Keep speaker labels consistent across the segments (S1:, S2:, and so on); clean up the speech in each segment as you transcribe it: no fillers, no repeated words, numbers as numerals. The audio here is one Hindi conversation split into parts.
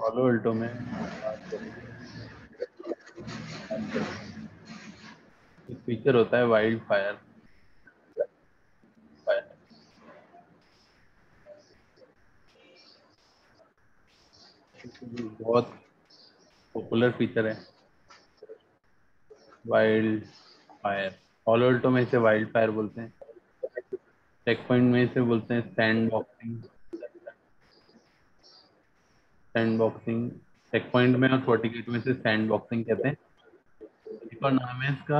S1: पॉलो अल्टो में बात करेंगे, एक फीचर होता है वाइल्ड फायर। बहुत पॉपुलर फीचर है वाइल्ड फायर। पॉलो अल्टो में इसे वाइल्ड फायर बोलते हैं, चेक पॉइंट में इसे बोलते हैं sandboxing. Sandboxing check point में और फोर्टिकेट में इसे सैंड बॉक्सिंग कहते हैं। एक और नाम है इसका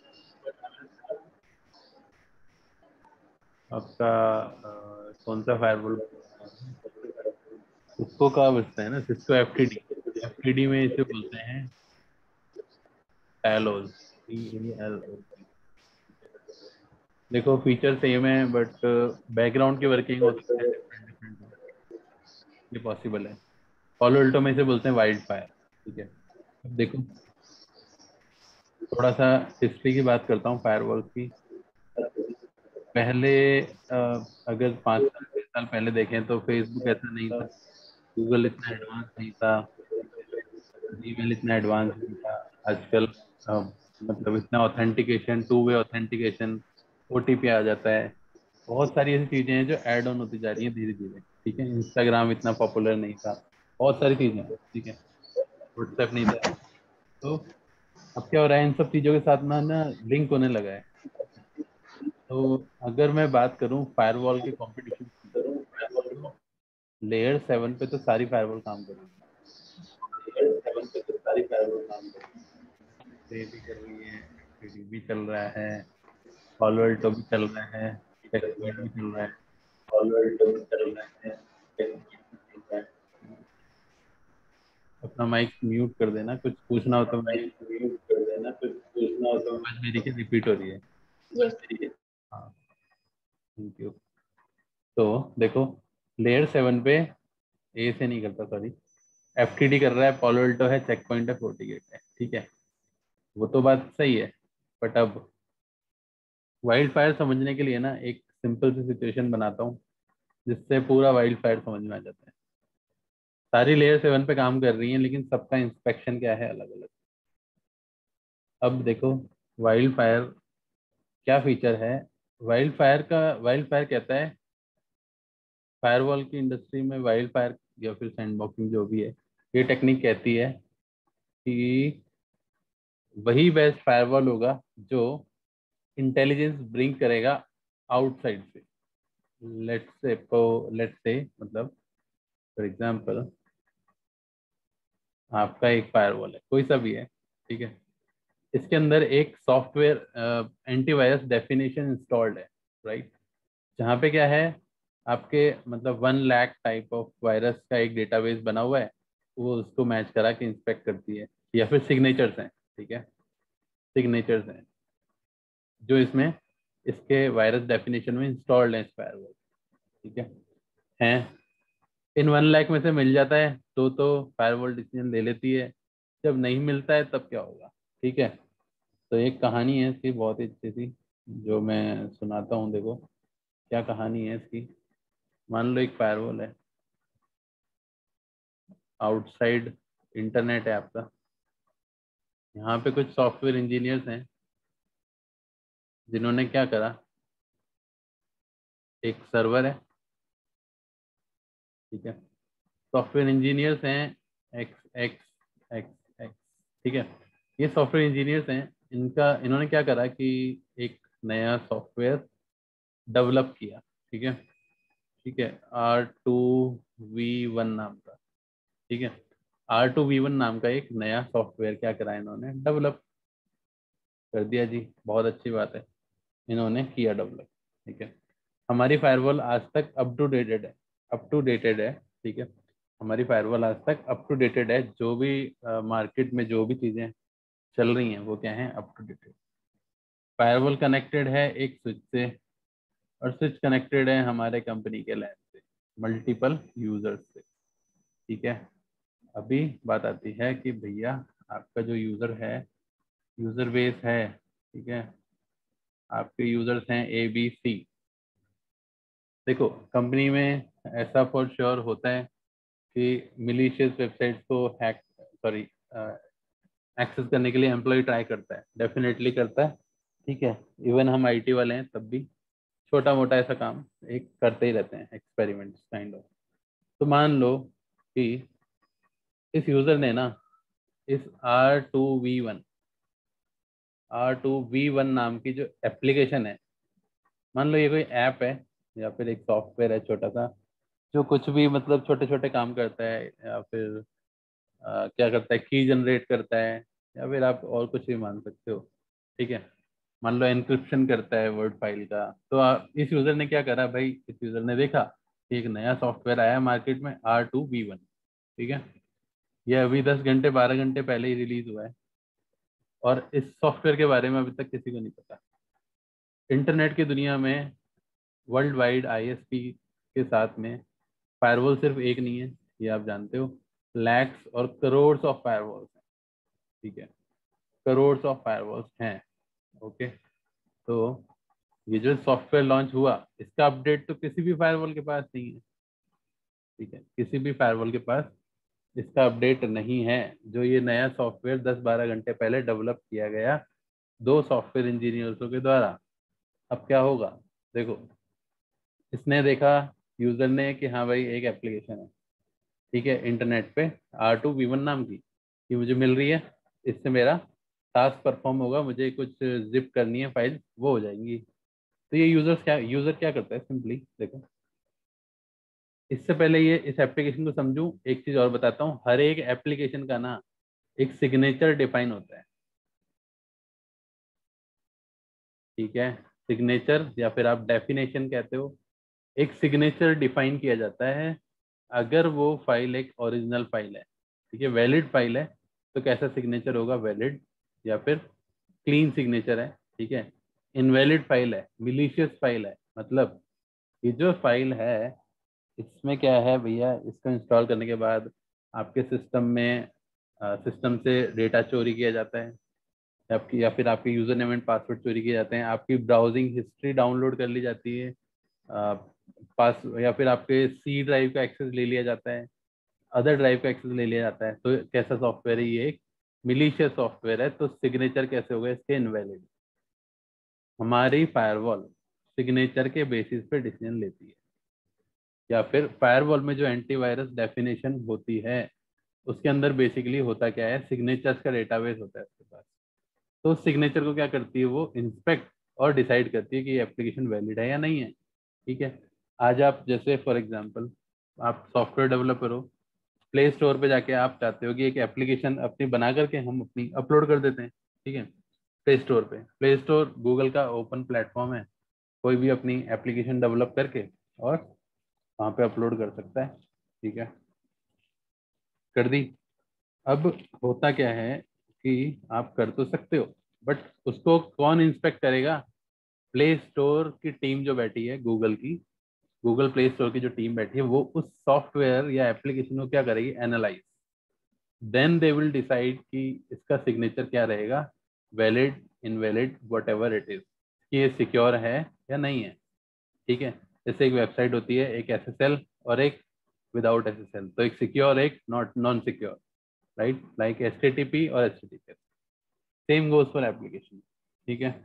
S1: आपका कौन सा फायरवॉल, सिस्को का बचता है ना, सिस्को एफटीडी। एफटीडी में इसे बोलते हैं टैलोज, TALOZ। देखो फीचर सेम है बट बैकग्राउंड की वर्किंग हो सकते हैं डिफरेंट डिफरेंट, ये पॉसिबल है। पॉलो अल्टो में इसे बोलते हैं वाइल्ड फायर। ठीक है, अब देखो थोड़ा सा हिस्ट्री की बात करता हूँ फायरवॉल की। पहले अगर 5 साल 6 साल पहले देखें तो फेसबुक ऐसा नहीं था, गूगल इतना एडवांस नहीं था, जीमेल इतना एडवांस नहीं था। आजकल अ, मतलब इतना authentication, two way authentication, OTP आ जाता है। बहुत सारी ऐसी चीजें हैं जो ऐड ऑन होती जा रही हैं धीरे धीरे। ठीक है, इंस्टाग्राम इतना पॉपुलर नहीं था, बहुत सारी चीजें हैं। ठीक है, व्हाट्सएप नहीं था। तो अब क्या हो रहा है, इन सब चीजों के साथ ना लिंक होने लगा है। तो अगर मैं बात करूं फायरवॉल के कंपटीशन की, तो लेयर 7 पे तो सारी फायरवॉल काम कर रही है, भी कर रही है, FTD भी चल रहा है, पॉलो अल्टो भी चल रहा है, चेकपॉइंट भी चल रहा है। अपना माइक म्यूट कर देना, कुछ पूछना हो तो मैं, आवाज मेरी की रिपीट हो रही है।
S2: यस।
S1: हाँ, थैंक यू। तो देखो लेयर 7 पे ए से नहीं करता, सॉरी, FTD कर रहा है, पॉलो अल्टो है, चेक पॉइंट है, फोर्टीगेट है। ठीक है, वो तो बात सही है। बट अब वाइल्ड फायर समझने के लिए ना एक सिंपल सी सिचुएशन बनाता हूँ, जिससे पूरा वाइल्ड फायर समझ में आ जाता है। सारी लेयर 7 पे काम कर रही हैं लेकिन सबका इंस्पेक्शन क्या है, अलग अलग। अब देखो वाइल्ड फायर क्या फीचर है। वाइल्ड फायर कहता है, फायरवॉल की इंडस्ट्री में वाइल्ड फायर या फिर सैंडबॉक्सिंग जो भी है, ये टेक्निक कहती है कि वही बेस्ट फायरवॉल होगा जो इंटेलिजेंस ब्रिंग करेगा आउटसाइड से। लेट्स से मतलब फॉर एग्जांपल, आपका एक फायरवॉल है, कोई सा भी है। ठीक है, इसके अंदर एक सॉफ्टवेयर एंटीवायरस डेफिनेशन इंस्टॉल्ड है, राइट। जहाँ पे क्या है, आपके मतलब 1 लाख टाइप ऑफ वायरस का एक डेटाबेस बना हुआ है, वो उसको मैच करा के इंस्पेक्ट करती है। या फिर सिग्नेचर्स हैं, ठीक है, सिग्नेचर्स हैं जो इसमें इसके वायरस डेफिनेशन में इंस्टॉल्ड है इस फायरवॉल। ठीक है, हैं इन 1 लाख में से मिल जाता है तो फायरवॉल डिसीजन ले लेती है। जब नहीं मिलता है तब क्या होगा। ठीक है, तो एक कहानी है इसकी बहुत ही अच्छी सी, जो मैं सुनाता हूँ। देखो क्या कहानी है इसकी। मान लो एक फायरवॉल है, आउटसाइड इंटरनेट है आपका, यहाँ पे कुछ सॉफ्टवेयर इंजीनियर्स हैं जिन्होंने क्या करा, एक सर्वर है। ठीक है, सॉफ्टवेयर इंजीनियर्स हैं एक्स एक्स एक्स एक्स। ठीक है, ये सॉफ्टवेयर इंजीनियर्स हैं, इनका इन्होंने क्या करा कि एक नया सॉफ्टवेयर डेवलप किया। ठीक है, ठीक है, R2V1 नाम का। ठीक है, R2V1 नाम का एक नया सॉफ्टवेयर क्या करा इन्होंने, डेवलप कर दिया जी, बहुत अच्छी बात है, इन्होंने किया डेवलप। ठीक है, हमारी फायरवॉल आज तक अप टू डेटेड है, अप टू डेटेड है। ठीक है, हमारी फायरवॉल आज तक अप टू डेटेड है, जो भी मार्केट में जो भी चीज़ें चल रही हैं वो क्या है, up to dated. Firewall connected है एक स्विच से, और स्विच कनेक्टेड है हमारे कंपनी के लैन से, मल्टीपल यूजर्स से। ठीक है, अभी बात आती है कि भैया आपका जो यूज़र है, यूज़र बेस है, ठीक है, आपके यूजर्स हैं ABC। देखो कंपनी में ऐसा फॉर श्योर होता है कि मिलीशियस वेबसाइट्स को हैक सॉरी एक्सेस करने के लिए एम्प्लॉय ट्राई करता है, डेफिनेटली करता है, ठीक है। इवन हम आईटी वाले हैं तब भी छोटा मोटा ऐसा काम एक करते ही रहते हैं, एक्सपेरिमेंट्स काइंड ऑफ। तो मान लो कि इस यूजर ने ना इस R2V1 नाम की जो एप्लीकेशन है, मान लो ये कोई ऐप है या फिर एक सॉफ्टवेयर है छोटा सा, जो कुछ भी मतलब छोटे छोटे काम करता है, या फिर क्या करता है, की जनरेट करता है, या फिर आप और कुछ भी मान सकते हो, ठीक है। मान लो एनक्रिप्शन करता है वर्ड फाइल का। तो इस यूजर ने क्या करा भाई, इस यूजर ने देखा कि एक नया सॉफ्टवेयर आया मार्केट में R2V1, ठीक है। ये अभी 10 घंटे 12 घंटे पहले ही रिलीज हुआ है, और इस सॉफ्टवेयर के बारे में अभी तक किसी को नहीं पता। इंटरनेट की दुनिया में वर्ल्ड वाइड आईएसपी के साथ में फायरवॉल सिर्फ एक नहीं है, ये आप जानते हो, लैक्स और करोड़ ऑफ फायरवॉल्स हैं, ठीक है। करोड़ ऑफ फायरवॉल्स हैं, ओके। तो ये जो सॉफ्टवेयर लॉन्च हुआ, इसका अपडेट तो किसी भी फायरवॉल के पास नहीं है, ठीक है। किसी भी फायरवॉल के पास इसका अपडेट नहीं है। जो ये नया सॉफ्टवेयर 10-12 घंटे पहले डेवलप किया गया दो सॉफ्टवेयर इंजीनियर्सों के द्वारा। अब क्या होगा, देखो, इसने देखा यूजर ने कि हाँ भाई एक एप्लीकेशन है, ठीक है, इंटरनेट पे R2V1 नाम की, ये मुझे मिल रही है, इससे मेरा टास्क परफॉर्म होगा, मुझे कुछ जिप करनी है फाइल, वो हो जाएंगी। तो ये यूजर क्या करता है, सिंपली देखो। इससे पहले ये इस एप्लीकेशन को समझूं, एक चीज और बताता हूँ, हर एक एप्लीकेशन का ना एक सिग्नेचर डिफाइन होता है, ठीक है। सिग्नेचर या फिर आप डेफिनेशन कहते हो, एक सिग्नेचर डिफाइन किया जाता है अगर वो फाइल एक ओरिजिनल फाइल है, ठीक है, वैलिड फाइल है, तो कैसा सिग्नेचर होगा, वैलिड या फिर क्लीन सिग्नेचर है, ठीक है। इनवैलिड फाइल है, मिलीशियस फाइल है, मतलब ये जो फाइल है इसमें क्या है भैया, इसको इंस्टॉल करने के बाद आपके सिस्टम में सिस्टम से डेटा चोरी किया जाता है, आपकी या फिर आपके यूजर नेम एंड पासवर्ड चोरी किए जाते हैं, आपकी ब्राउजिंग हिस्ट्री डाउनलोड कर ली जाती है, पास या फिर आपके सी ड्राइव का एक्सेस ले लिया जाता है, अदर ड्राइव का एक्सेस ले लिया जाता है। तो कैसा सॉफ्टवेयर है ये, एक मिलीशियस सॉफ्टवेयर है। तो सिग्नेचर कैसे होगा इसके, इनवैलिड। हमारी फायरवॉल सिग्नेचर के बेसिस पे डिसीजन लेती है, या फिर फायरवॉल में जो एंटीवायरस डेफिनेशन होती है उसके अंदर बेसिकली होता क्या है, सिग्नेचर्स का डेटाबेस होता है उसके पास। तो सिग्नेचर को क्या करती है, वो इंस्पेक्ट और डिसाइड करती है कि ये एप्लीकेशन वैलिड है या नहीं है, ठीक है। आज आप जैसे फॉर एग्जांपल आप सॉफ्टवेयर डेवलपर हो, प्ले स्टोर पे जाके आप चाहते हो कि एक एप्लीकेशन अपनी बना करके हम अपनी अपलोड कर देते हैं, ठीक है। प्ले स्टोर पे, प्ले स्टोर गूगल का ओपन प्लेटफॉर्म है, कोई भी अपनी एप्लीकेशन डेवलप करके और वहाँ पे अपलोड कर सकता है, ठीक है। कर दी। अब होता क्या है कि आप कर तो सकते हो, बट उसको कौन इंस्पेक्ट करेगा, प्ले स्टोर की टीम जो बैठी है गूगल की, गूगल प्ले स्टोर की जो टीम बैठी है, वो उस सॉफ्टवेयर या एप्लीकेशन को क्या करेगी, analyse. Then they will decide कि इसका सिग्नेचर क्या रहेगा, valid, invalid, whatever it is, कि ये सिक्योर है या नहीं है, ठीक है। जैसे एक वेबसाइट होती है, एक एसएसएल और एक विदाउट एसएसएल, तो एक सिक्योर एक not non secure, right, like HTTP और HTTP. Same goes for application, ठीक है।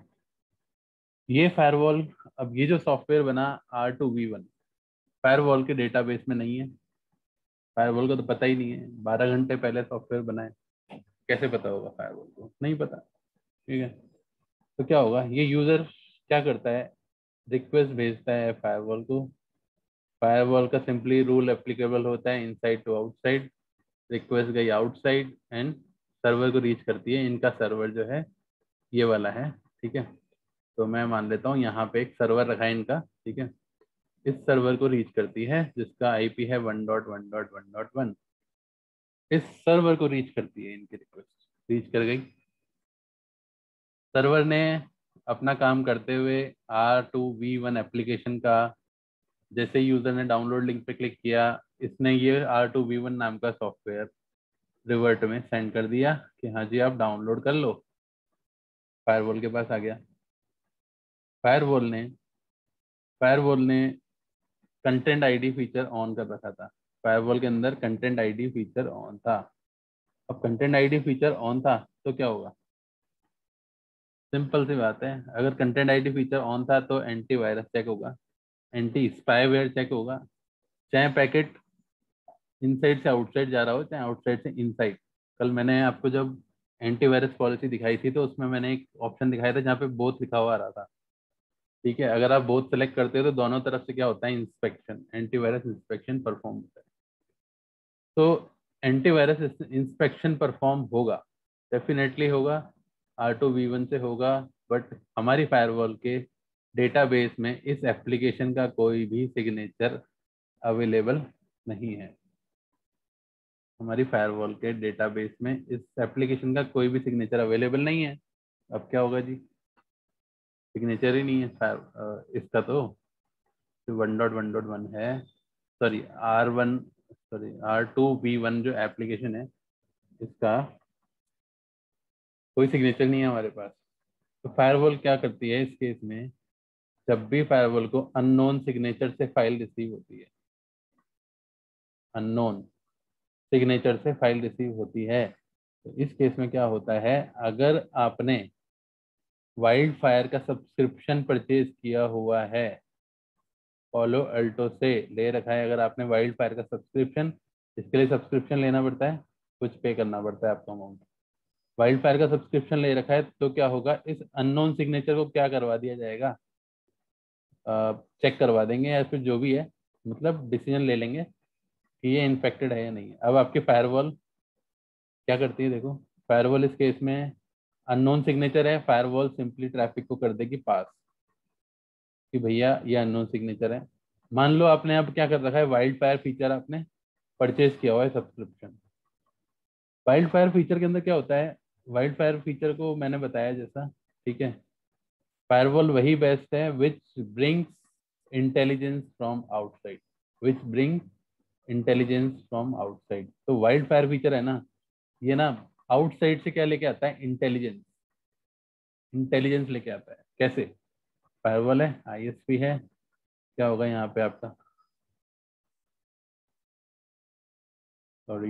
S1: ये फायरवॉल, अब ये जो सॉफ्टवेयर बना R2V1, फायरवॉल के डेटाबेस में नहीं है। फायरवॉल का तो पता ही नहीं है, 12 घंटे पहले सॉफ्टवेयर बना है, कैसे पता होगा फायरवॉल को, नहीं पता, ठीक है। तो क्या होगा, ये यूजर क्या करता है, रिक्वेस्ट भेजता है फायरवॉल को। फायरवॉल का सिंपली रूल एप्लीकेबल होता है इनसाइड टू आउटसाइड। रिक्वेस्ट गई आउटसाइड एंड सर्वर को रीच करती है, इनका सर्वर जो है ये वाला है, ठीक है। तो मैं मान लेता हूँ यहाँ पे एक सर्वर रखा है इनका, ठीक है। इस सर्वर को रीच करती है जिसका आईपी है 1.1.1.1। इस सर्वर को रीच करती है इनकी रिक्वेस्ट, रीच कर गई। सर्वर ने अपना काम करते हुए R2V1 एप्लीकेशन का, जैसे यूजर ने डाउनलोड लिंक पे क्लिक किया, इसने ये R2V1 नाम का सॉफ्टवेयर रिवर्ट में सेंड कर दिया कि हाँ जी आप डाउनलोड कर लो। फायरवॉल के पास आ गया। फायरवॉल ने फायरवॉल ने कंटेंट आईडी फीचर ऑन कर रखा था, फायरवॉल के अंदर कंटेंट आईडी फीचर ऑन था। अब कंटेंट आईडी फीचर ऑन था तो क्या होगा, सिंपल सी बात है, अगर कंटेंट आईडी फीचर ऑन था तो एंटीवायरस चेक होगा, एंटी स्पाईवेयर चेक होगा, चाहे पैकेट इनसाइड से आउटसाइड जा रहा हो चाहे आउटसाइड से इनसाइड। कल मैंने आपको जब एंटीवायरस पॉलिसी दिखाई थी तो उसमें मैंने एक ऑप्शन दिखाया था जहाँ पे बोथ लिखा हुआ आ रहा था। ठीक है, अगर आप बोथ सेलेक्ट करते हो तो दोनों तरफ से क्या होता है, इंस्पेक्शन, एंटीवायरस इंस्पेक्शन परफॉर्म होता है। तो एंटीवायरस इंस्पेक्शन परफॉर्म होगा, डेफिनेटली होगा, R2V1 से होगा। बट हमारी फायरवॉल के डेटाबेस में इस एप्लीकेशन का कोई भी सिग्नेचर अवेलेबल नहीं है। हमारी फायरवॉल के डेटाबेस में इस एप्लीकेशन का कोई भी सिग्नेचर अवेलेबल नहीं है। अब क्या होगा जी, सिग्नेचर ही नहीं है फायर इसका तो 1.1.1 है, सॉरी R1, सॉरी R2V1 जो एप्लीकेशन है इसका कोई सिग्नेचर नहीं है हमारे पास। तो फायरवॉल क्या करती है इस केस में, जब भी फायरवॉल को अननोन सिग्नेचर से फाइल रिसीव होती है, अननोन सिग्नेचर से फाइल रिसीव होती है, तो इस केस में क्या होता है, अगर आपने वाइल्ड फायर का सब्सक्रिप्शन परचेज किया हुआ है, पॉलो अल्टो से ले रखा है, अगर आपने वाइल्ड फायर का सब्सक्रिप्शन, इसके लिए सब्सक्रिप्शन लेना पड़ता है, कुछ पे करना पड़ता है आपको अमाउंट, वाइल्ड फायर का सब्सक्रिप्शन ले रखा है, तो क्या होगा, इस अननोन सिग्नेचर को क्या करवा दिया जाएगा, चेक करवा देंगे या फिर जो भी है, मतलब डिसीजन ले लेंगे कि ये इन्फेक्टेड है या नहीं है। अब आपकी फायरवॉल क्या करती है, देखो फायरवॉल इस केस में अननोन सिग्नेचर है, फायरवॉल सिंपली ट्रैफिक को कर देगी पास कि भैया ये अननोन सिग्नेचर है। मान लो आपने अब क्या कर रखा है, वाइल्ड फायर फीचर आपने परचेज किया हुआ है सब्सक्रिप्शन। वाइल्ड फायर फीचर के अंदर क्या होता है, वाइल्ड फायर फीचर को मैंने बताया जैसा, ठीक है, फायरवॉल वही बेस्ट है which brings intelligence from outside, which bring intelligence from outside. तो वाइल्ड फायर फीचर है ना, ये ना आउटसाइड से क्या लेके आता है, इंटेलिजेंस, इंटेलिजेंस लेके आता है। कैसे, फायरवॉल है, आईएसपी है, क्या होगा यहाँ पे आपका, सॉरी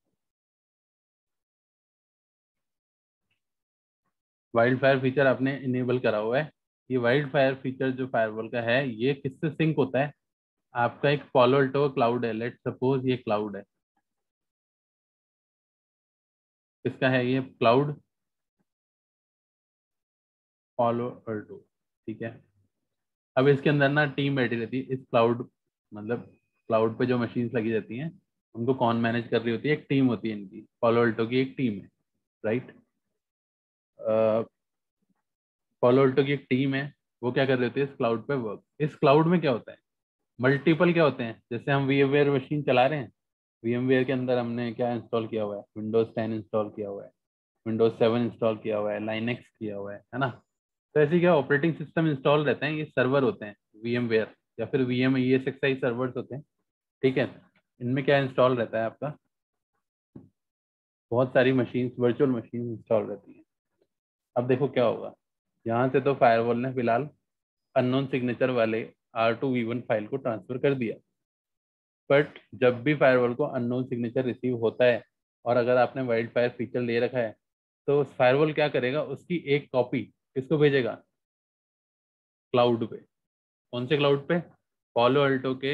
S1: वाइल्ड फायर फीचर आपने इनेबल करा हुआ है। ये वाइल्ड फायर फीचर जो फायरवॉल का है ये किससे सिंक होता है, आपका एक पॉलो अल्टो क्लाउड है, लेट सपोज ये क्लाउड है, किसका है ये क्लाउड, पॉलो अल्टो, ठीक है। अब इसके अंदर ना टीम बैठी रहती है, इस क्लाउड, मतलब क्लाउड पे जो मशीन्स लगी रहती हैं उनको कौन मैनेज कर रही होती है, एक टीम होती है इनकी, पॉलो अल्टो की एक टीम है, राइट। पॉलो अल्टो की एक टीम है, वो क्या कर रही होती है, इस क्लाउड पे वर्क। इस क्लाउड में क्या होता है, मल्टीपल क्या होते हैं, जैसे हम VMware मशीन चला रहे हैं, VMware के अंदर हमने क्या इंस्टॉल किया हुआ है, Windows 10 इंस्टॉल किया हुआ है, Windows 7 इंस्टॉल किया हुआ है, लाइनेक्स किया हुआ है ना। तो ऐसे क्या ऑपरेटिंग सिस्टम इंस्टॉल रहते हैं, ये सर्वर होते हैं VMware या फिर ESXi सर्वर्स होते हैं, ठीक है। इनमें क्या इंस्टॉल रहता है आपका, बहुत सारी मशीन, वर्चुअल मशीन इंस्टॉल रहती हैं। अब देखो क्या होगा, यहाँ से तो फायरवॉल ने फिलहाल अननोन सिग्नेचर वाले R2V1 फाइल को ट्रांसफर कर दिया, बट जब भी फायरवॉल को अननोन सिग्नेचर रिसीव होता है और अगर आपने वाइल्ड फायर फीचर ले रखा है, तो फायरवॉल क्या करेगा, उसकी एक कॉपी किसको भेजेगा, क्लाउड पे। कौन से क्लाउड पे, पॉलो अल्टो के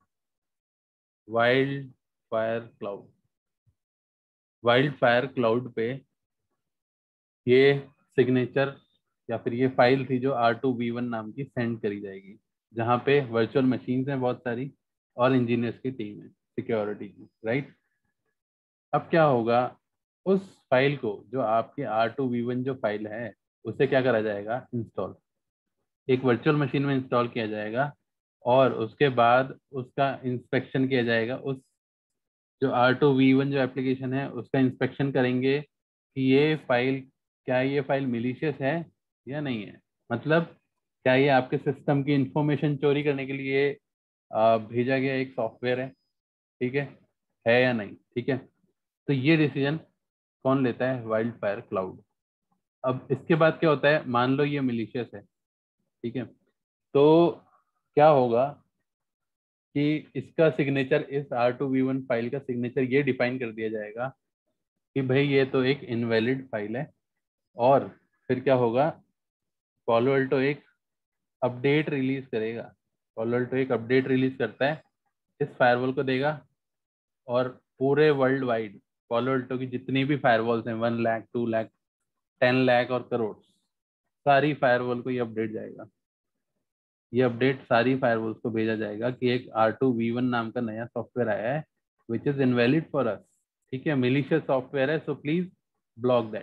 S1: wild fire cloud, wild fire cloud पे ये सिग्नेचर या फिर ये फाइल थी जो R2V1 नाम की सेंड करी जाएगी, जहाँ पे वर्चुअल मशीन्स हैं बहुत सारी और इंजीनियर्स की टीम है सिक्योरिटी की, राइट। अब क्या होगा, उस फाइल को, जो आपके R2V1 जो फाइल है, उसे क्या करा जाएगा, इंस्टॉल, एक वर्चुअल मशीन में इंस्टॉल किया जाएगा और उसके बाद उसका इंस्पेक्शन किया जाएगा। उस जो R2V1 जो एप्लीकेशन है उसका इंस्पेक्शन करेंगे कि ये फाइल, क्या ये फाइल मिलीशियस है या नहीं है, मतलब क्या ये आपके सिस्टम की इंफॉर्मेशन चोरी करने के लिए भेजा गया एक सॉफ्टवेयर ठीक है या नहीं, ठीक है। तो ये डिसीजन कौन लेता है, वाइल्ड फायर क्लाउड। अब इसके बाद क्या होता है, मान लो ये मिलीशियस है, ठीक है, तो क्या होगा, कि इसका सिग्नेचर, इस R2V1 फाइल का सिग्नेचर ये डिफाइन कर दिया जाएगा कि भाई ये तो एक इनवैलिड फाइल है। और फिर क्या होगा, पॉलो अल्टो एक अपडेट रिलीज करेगा। पॉलो अल्टो एक अपडेट रिलीज करता है, इस फायरवॉल को देगा, और पूरे वर्ल्ड वाइड पॉलो अल्टो की जितनी भी फायरवॉल्स हैं, 1 लाख, 2 लाख, 10 लाख और करोड़, सारी फायरवॉल को ये अपडेट जाएगा। ये अपडेट सारी फायरवॉल्स को भेजा जाएगा कि एक R2V1 नाम का नया सॉफ्टवेयर आया है which is invalid for us. ठीक है, मिलीशियस सॉफ्टवेयर है, so please block that.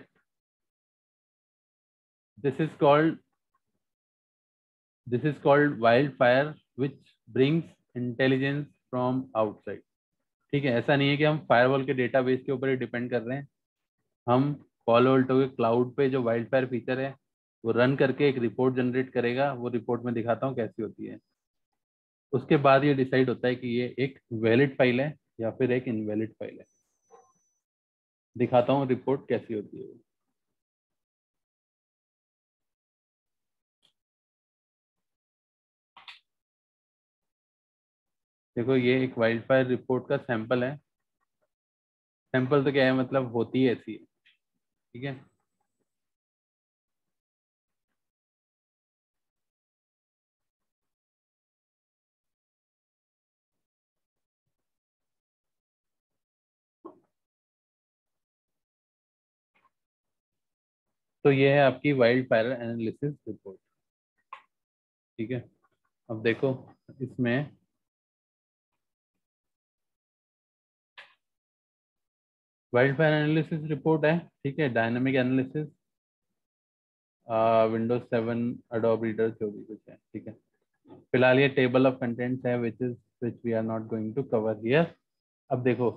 S1: This is called this is called wild fire which brings intelligence from outside. ठीक है, ऐसा नहीं है कि हम फायरवॉल के डेटाबेस के ऊपर ही डिपेंड कर रहे हैं। हम पॉलो अल्टो के क्लाउड पे जो वाइल्ड फायर फीचर है वो रन करके एक रिपोर्ट जनरेट करेगा। वो रिपोर्ट में दिखाता हूँ कैसी होती है। उसके बाद ये डिसाइड होता है कि ये एक वैलिड फाइल है या फिर एक इनवैलिड फाइल है। दिखाता हूँ रिपोर्ट कैसी होती है। देखो, ये एक वाइल्ड फायर रिपोर्ट का सैंपल है। सैंपल तो क्या है, मतलब होती है ऐसी है। ठीक है, तो ये है आपकी वाइल्ड फायर एनालिसिस रिपोर्ट। ठीक है, अब देखो इसमें वाइल्ड फायर एनालिसिस रिपोर्ट है। ठीक है, dynamic analysis, Windows 7 Adobe Reader जो भी कुछ है। ठीक है, फिलहाल ये टेबल ऑफ कंटेंट्स है which we are not going to cover here. अब देखो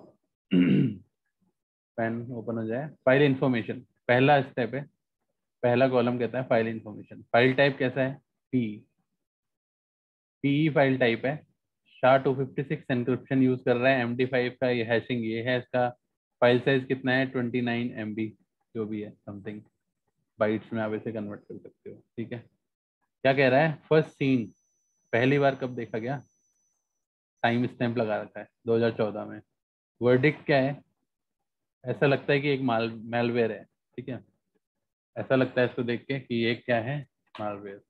S1: पेन ओपन हो जाए, फाइल इंफॉर्मेशन पहला स्टेप है। पहला कॉलम कहता है फाइल इंफॉर्मेशन। फाइल टाइप कैसा है, पी पीई फाइल टाइप है। SHA-256 एन्क्रिप्शन यूज कर रहा है। MD5 का ये हैशिंग ये है इसका। फाइल साइज कितना है, 29 MB, जो भी है समथिंग, बाइट्स में आप इसे कन्वर्ट कर सकते हो। ठीक है, क्या कह रहा है, फर्स्ट सीन पहली बार कब देखा गया, टाइम स्टैंप लगा रखा है 2014 में। वर्डिक्ट क्या है, ऐसा लगता है कि एक मैलवेयर है। ठीक है, ऐसा लगता है इसको देख के कि ये क्या है, मालवेयर।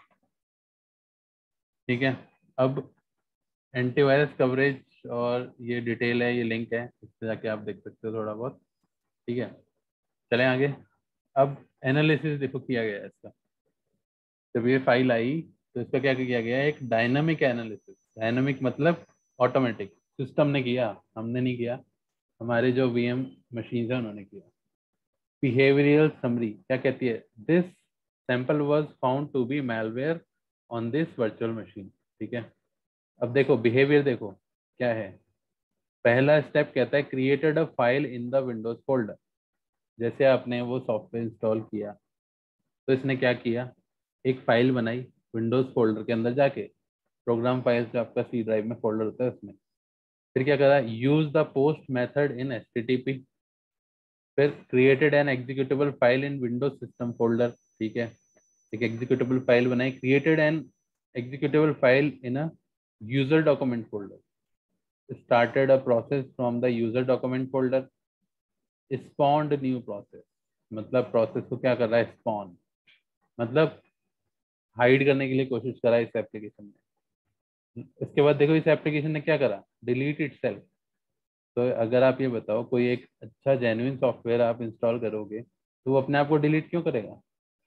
S1: ठीक है, अब एंटीवायरस कवरेज और ये डिटेल है, ये लिंक है, इस पे जाके आप देख सकते हो थोड़ा बहुत। ठीक है, चलें आगे। अब एनालिसिस देखो किया गया है इसका। जब ये फाइल आई तो इसका क्या किया गया, एक डायनामिक एनालिसिस। डायनामिक मतलब ऑटोमेटिक, सिस्टम ने किया, हमने नहीं किया। हमारे जो VM मशीन है उन्होंने किया। बिहेवियरल समरी क्या कहती है, this sample was found to be malware on this virtual machine. ठीक है, अब देखो बिहेवियर देखो क्या है। पहला स्टेप कहता है created a file in the Windows folder. जैसे आपने वो सॉफ्टवेयर इंस्टॉल किया तो इसने क्या किया, एक फाइल बनाई विंडोज फोल्डर के अंदर जाके, प्रोग्राम फाइल्स जो आपका C ड्राइव में फोल्डर होता है उसमें। फिर क्या करा, use the post method in HTTP। फिर created an executable file in Windows system folder. ठीक है, एक एग्जीक्यूटेबल फाइल बनाई, created an executable file in a user document folder. Started a process from the user document folder. Spawned new process, मतलब प्रोसेस को क्या कर रहा है, स्पॉन, मतलब हाइड करने के लिए कोशिश करा इस एप्लीकेशन ने। इसके बाद देखो इस एप्लीकेशन ने क्या करा, डिलीट इटसेल्फ। तो अगर आप ये बताओ, कोई एक अच्छा जेन्युइन सॉफ्टवेयर आप इंस्टॉल करोगे तो वो अपने आप को डिलीट क्यों करेगा।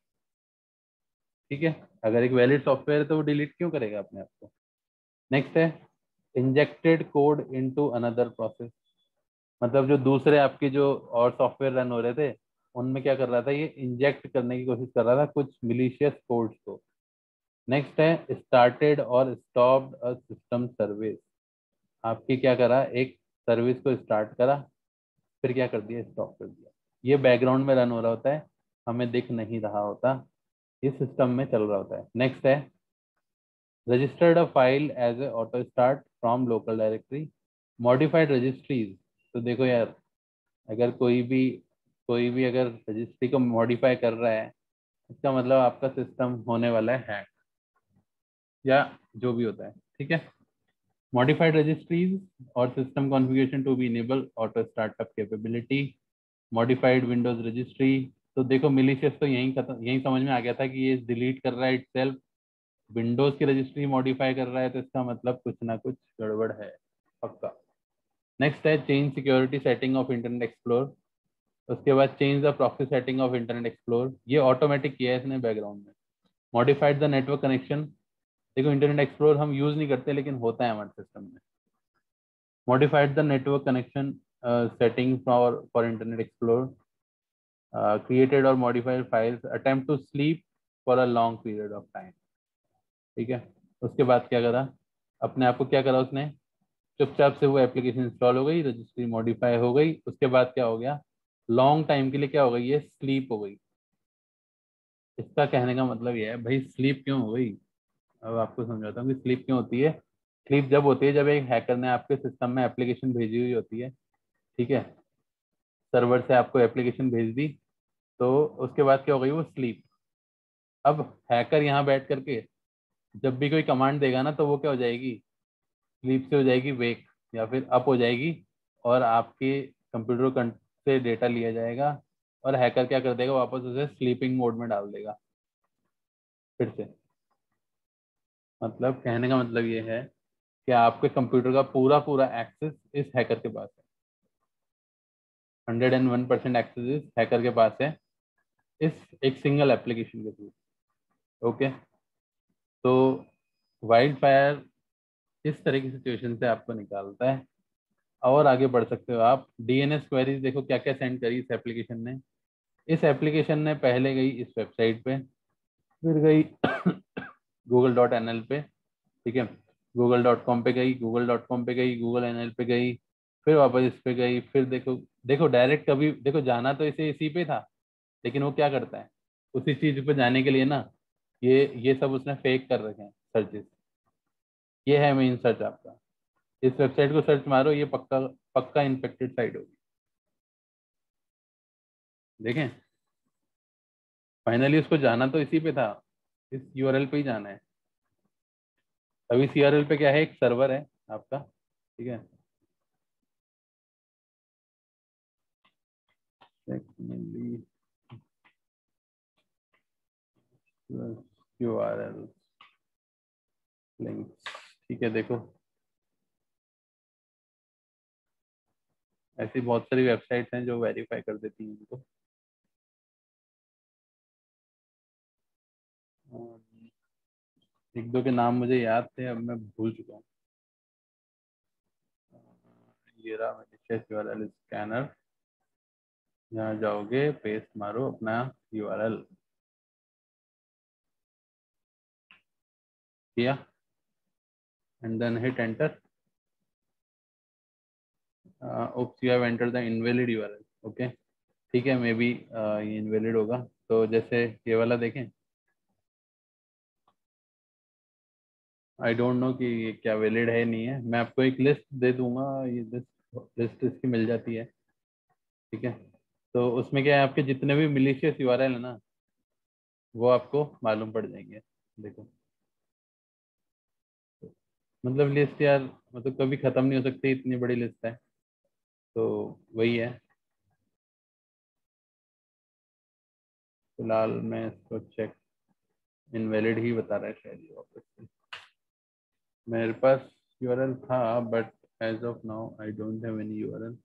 S1: ठीक है, अगर एक वैलिड सॉफ्टवेयर है तो वो डिलीट क्यों करेगा अपने आप को। नेक्स्ट है injected code into another process. मतलब जो दूसरे आपके जो और सॉफ्टवेयर रन हो रहे थे उनमें क्या कर रहा था, ये इंजेक्ट करने की कोशिश कर रहा था कुछ मिलीशियस कोड्स को। नेक्स्ट है स्टार्टेड और स्टॉप्ड अ सिस्टम सर्विस। आपकी क्या करा, एक सर्विस को स्टार्ट करा, फिर क्या कर दिया, स्टॉप कर दिया। ये बैकग्राउंड में रन हो रहा होता है, हमें दिख नहीं रहा होता, ये सिस्टम में चल रहा होता है। नेक्स्ट है registered a file as a auto start from local directory. Modified registries, तो देखो यार, अगर कोई भी अगर रजिस्ट्री को मॉडिफाई कर रहा है, इसका मतलब आपका सिस्टम होने वाला है हैक, या जो भी होता है। ठीक है, modified registries or system configuration to be enable auto startup capability, modified windows registry। तो देखो मिलीशियस तो यही समझ में आ गया था कि ये डिलीट कर रहा है इटसेल्फ, विंडोज की रजिस्ट्री मॉडिफाई कर रहा है, तो इसका मतलब कुछ ना कुछ गड़बड़ है पक्का। नेक्स्ट है change security setting of internet explore. उसके बाद change the proxy setting of internet explore, ये ऑटोमेटिक किया है इसने बैकग्राउंड में। मॉडिफाइड द नेटवर्क कनेक्शन, देखो इंटरनेट एक्सप्लोर हम यूज नहीं करते लेकिन होता है हमारे सिस्टम में। Modified the network connection setting for internet explore, created और modified files, attempt to sleep for a long period of time. ठीक है, उसके बाद क्या करा, अपने आप को क्या करा उसने, चुपचाप से वो एप्लीकेशन इंस्टॉल हो गई, रजिस्ट्री मॉडिफाई हो गई, उसके बाद क्या हो गया, लॉन्ग टाइम के लिए क्या हो गई, ये स्लीप हो गई। इसका कहने का मतलब ये है भाई स्लीप क्यों हो गई, अब आपको समझाता हूँ कि स्लीप क्यों होती है। स्लीप जब होती है जब एक हैकर ने आपके सिस्टम में एप्लीकेशन भेजी हुई होती है, ठीक है, सर्वर से आपको एप्लीकेशन भेज दी, तो उसके बाद क्या हो गई, वो स्लीप। अब हैकर यहाँ बैठ करके जब भी कोई कमांड देगा ना तो वो क्या हो जाएगी, स्लीप से हो जाएगी वेक, या फिर अप हो जाएगी, और आपके कंप्यूटर से डेटा लिया जाएगा, और हैकर क्या कर देगा, वापस उसे स्लीपिंग मोड में डाल देगा फिर से। मतलब कहने का मतलब ये है कि आपके कंप्यूटर का पूरा पूरा एक्सेस इस हैकर के पास है, 101% एक्सेस इस हैकर के पास है, इस एक सिंगल एप्लीकेशन के थ्रू। ओके, तो वाइल्ड फायर इस तरह की सिचुएशन से आपको निकालता है। और आगे बढ़ सकते हो आप, डीएनएस क्वेरीज देखो क्या क्या सेंड करी इस एप्लीकेशन ने। इस एप्लीकेशन ने पहले गई इस वेबसाइट पे, फिर गई google.nl पे, ठीक है, google.com पे गई, google.com पे गई, गूगल एनएल पे गई, फिर वापस इस पे गई, फिर देखो देखो डायरेक्ट कभी देखो जाना तो इसे इसी पे था, लेकिन वो क्या करता है, उसी चीज पे जाने के लिए ना ये सब उसने फेक कर रखे हैं सर्चेस। ये है मेन सर्च आपका, इस वेबसाइट को सर्च मारो, ये पक्का पक्का इन्फेक्टेड साइट होगी। देखें, फाइनली उसको जाना तो इसी पे था, इस यूआरएल पे ही जाना है। अभी सीआरएल पे क्या है, एक सर्वर है आपका, ठीक है, यूआरएल लिंक, ठीक है, देखो ऐसी बहुत सारी वेबसाइट्स हैं जो वेरीफाई कर देती हैं इनको। एक दो के नाम मुझे याद थे, अब मैं भूल चुका हूँ। ये रहा मैलिशियस यूआरएल स्कैनर, यहाँ जाओगे पेस्ट मारो अपना यूआरएल, किया, and then hit enter. Oops you have enter the invalid URL. Okay, ठीक है, मे बी ये इनवैलिड होगा, तो जैसे ये वाला देखें, आई डोंट नो कि ये क्या वैलिड है नहीं है, मैं आपको एक लिस्ट दे दूंगा, ये लिस्ट इसकी मिल जाती है, ठीक है। तो उसमें क्या है, आपके जितने भी मिलीशियस यूआरएल है ना वो आपको मालूम पड़ जाएंगे। देखो मतलब लिस्ट यार, मतलब कभी खत्म नहीं हो सकती, इतनी बड़ी लिस्ट है, तो वही है। फिलहाल मैं इसको चेक, इनवैलिड ही बता रहा है शायद ये वापस से। मेरे पास यूआरएल था but as of now I don't have any URL.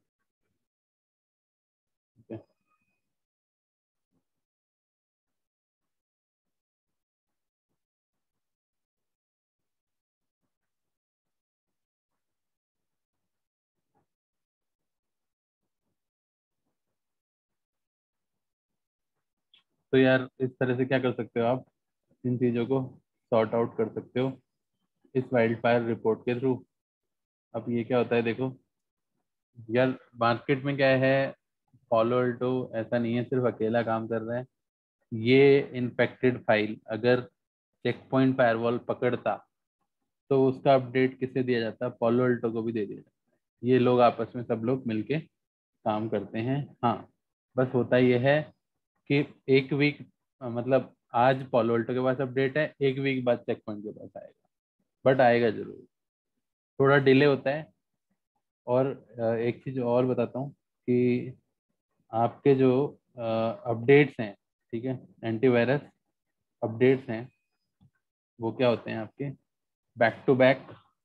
S1: तो यार इस तरह से क्या कर सकते हो आप, इन चीज़ों को सॉर्ट आउट कर सकते हो इस वाइल्ड फायर रिपोर्ट के थ्रू। अब ये क्या होता है देखो यार, मार्केट में क्या है, पॉलो अल्टो ऐसा नहीं है सिर्फ अकेला काम कर रहा है। ये इन्फेक्टेड फाइल अगर चेक पॉइंट फायरवॉल पकड़ता तो उसका अपडेट किसे दिया जाता, पॉलो अल्टो को भी दे दिया जाता। ये लोग आपस में सब लोग मिलके काम करते हैं। हाँ, बस होता ये है कि एक वीक, मतलब आज पॉलो अल्टो के पास अपडेट है, एक वीक बाद चेक पॉइंट के पास आएगा, बट आएगा जरूर। थोड़ा डिले होता है। और एक चीज़ और बताता हूँ कि आपके जो अपडेट्स हैं, ठीक है, एंटीवायरस अपडेट्स हैं, वो क्या होते हैं आपके बैक टू बैक,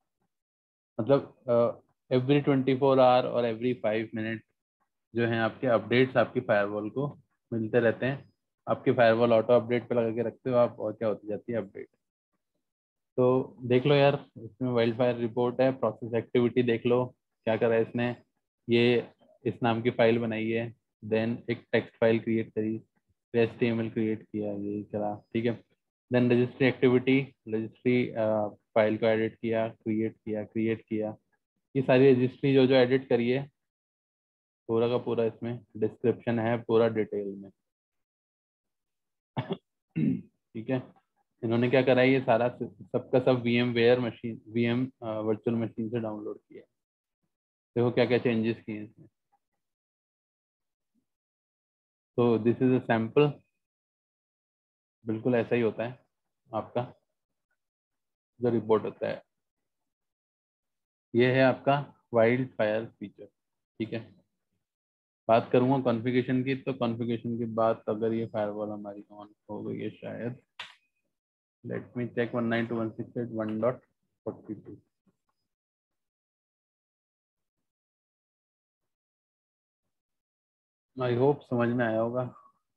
S1: मतलब एवरी 24 आवर और एवरी 5 मिनट जो हैं आपके अपडेट्स आपकी फायरवॉल को मिलते रहते हैं। आपकी फायरवॉल ऑटो अपडेट पे लगा के रखते हो आप, और क्या होती जाती है अपडेट। तो देख लो यार, इसमें वाइल्ड फायर रिपोर्ट है, प्रोसेस एक्टिविटी देख लो क्या करा है इसने। ये इस नाम की फाइल बनाई है, देन एक टेक्स्ट फाइल क्रिएट करी, फिर HTML क्रिएट किया, ये करा, ठीक है। Then registry activity, registry file को एडिट किया, क्रिएट किया। ये सारी रजिस्ट्री जो जो एडिट करी है, पूरा का पूरा इसमें डिस्क्रिप्शन है, पूरा डिटेल में। ठीक है। इन्होंने क्या करा है, ये सारा सबका सब VMware machine, VM virtual machine से डाउनलोड किया है। देखो क्या क्या चेंजेस किए हैं इसमें। तो दिस इज अ सैंपल, बिल्कुल ऐसा ही होता है आपका जो रिपोर्ट होता है। ये है आपका वाइल्ड फायर फीचर, ठीक है। बात करूंगा कॉन्फ़िगरेशन की, तो कॉन्फ़िगरेशन की बात, अगर ये फायरवॉल हमारी ऑन हो गई है शायद, let me check 192.168.1.42। I hope समझ में आया होगा।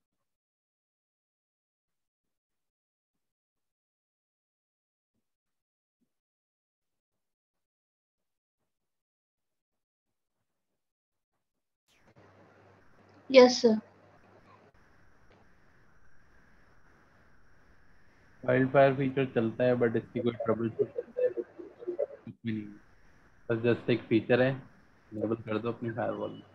S2: Yes sir.
S1: Wild fire feature चलता है, बट इसकी कोई ट्रबल शूट कुछ भी नहीं है। बस जस्ट एक फीचर है, इनेबल कर दो अपनी फायरवॉल में।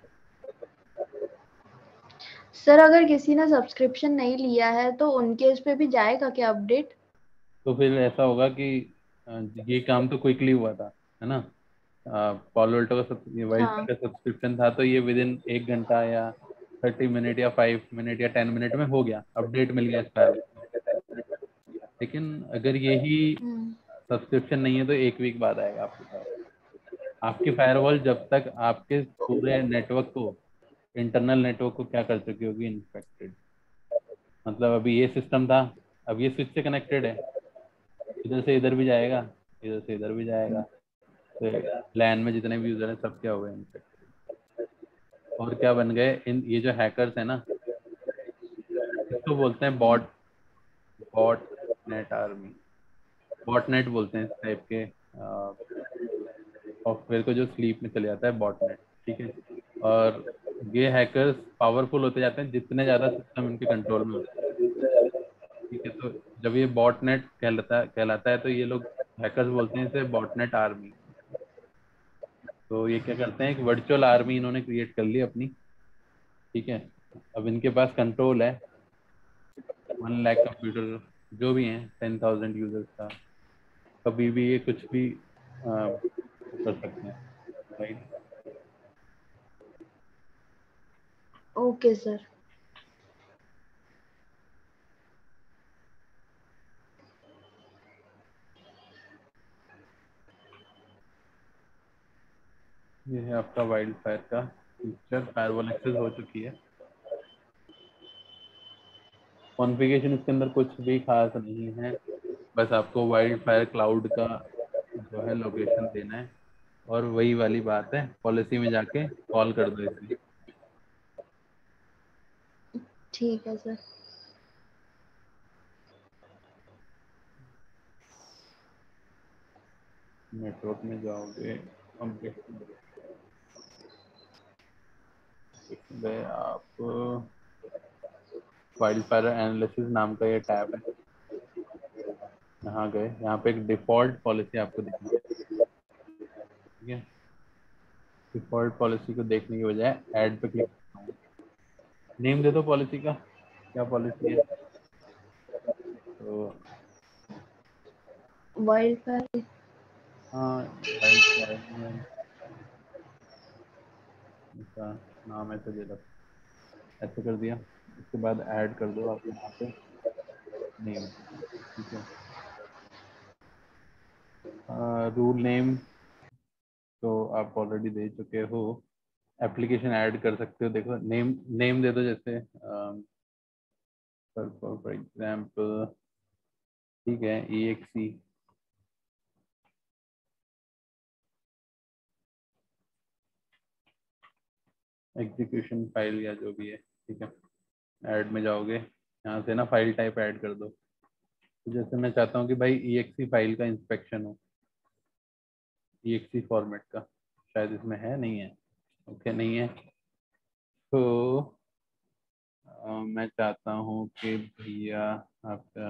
S2: सर अगर किसी ने सब्सक्रिप्शन नहीं लिया है तो उनके इस पे भी जाएगा क्या अपडेट?
S1: तो फिर ऐसा होगा कि अ, ये काम तो क्विकली हुआ था, है ना। पॉलो अल्टो का वाइल्ड
S2: हाँ।
S1: फायर का सब्सक्रिप्शन था, तो ये विद इन 1 घंटा या 30 मिनट या 5 मिनट या 10 मिनट में हो गया, अपडेट मिल गया इस फायरवॉल में। लेकिन अगर यही
S2: हम्म।
S1: सब्सक्रिप्शन नहीं है, तो 1 वीक बाद आएगा आपके पास। आपकी फायरवॉल जब तक आपके पूरे नेटवर्क को, इंटरनल नेटवर्क को क्या कर चुकी होगी, इन्फेक्टेड। मतलब अभी ये सिस्टम था, अब ये स्विच से कनेक्टेड है, इधर से इधर भी जाएगा, इधर से इधर भी जाएगा, तो लैन में जितने भी यूजर हैं सब क्या हुए, इन्फेक्टेड। और क्या बन गए इन ये जो हैकर्स है ना, इसको बोलते हैं bot, bot net army, bot net बोलते हैं इस टाइप के सॉफ्टवेयर को जो स्लीप में चले जाता है, बॉट नेट, ठीक है। और ये हैकर्स पावरफुल होते जाते हैं जितने ज़्यादा सिस्टम इनके कंट्रोल में होते हैं, ठीक है। तो जब ये बॉट नेट कहलाता है, तो ये लोग हैकर्स बोलते हैं इसे बॉट नेट आर्मी। तो ये क्या करते हैं, एक वर्चुअल आर्मी इन्होंने क्रिएट कर ली अपनी, ठीक है। अब इनके पास कंट्रोल है 1 लाख कंप्यूटर जो भी हैं, 10,000 यूजर्स का। कभी भी ये कुछ भी कर सकते हैं, राइट।
S2: Okay sir.
S1: ये है आपका वाइल्ड फायर का फीचर, फायरवॉल एक्सेस हो चुकी है। कॉन्फ़िगरेशन इसके अंदर कुछ भी खास नहीं है, बस आपको वाइल्ड फायर क्लाउड का जो है लोकेशन देना है, और वही वाली बात है, पॉलिसी में जाके कॉल कर दो इसे।
S2: ठीक है सर।
S1: नेटवर्क में जाओगे, गए आप, वाइल्ड फायर एनालिसिस नाम का ये टैब है, यहाँ गए, यहाँ पे एक डिफॉल्ट पॉलिसी आपको दिखनी है, ठीक है। डिफॉल्ट पॉलिसी को देखने की बजाय ऐड पे क्लिक करता हूँ। नेम दे दो पॉलिसी का, क्या पॉलिसी है। तो
S2: वाइल्ड फायर।
S1: हाँ, वाइल्ड फायर का नाम ऐसे दे दो, ऐसे कर दिया। उसके बाद ऐड कर दो आप यहाँ पे नेम, ठीक है। रूल नेम तो आप ऑलरेडी दे चुके हो। एप्लीकेशन ऐड कर सकते हो, देखो नेम नेम दे दो, जैसे फॉर एग्जाम्पल, ठीक है, EXE एग्जीक्यूशन फाइल या जो भी है, ठीक है। ऐड में जाओगे, यहाँ से ना फाइल टाइप ऐड कर दो। तो जैसे मैं चाहता हूँ कि भाई EXE फाइल का इंस्पेक्शन हो, EXE फॉर्मेट का, शायद इसमें है, नहीं है, ओके नहीं है। तो मैं चाहता हूँ कि भैया आपका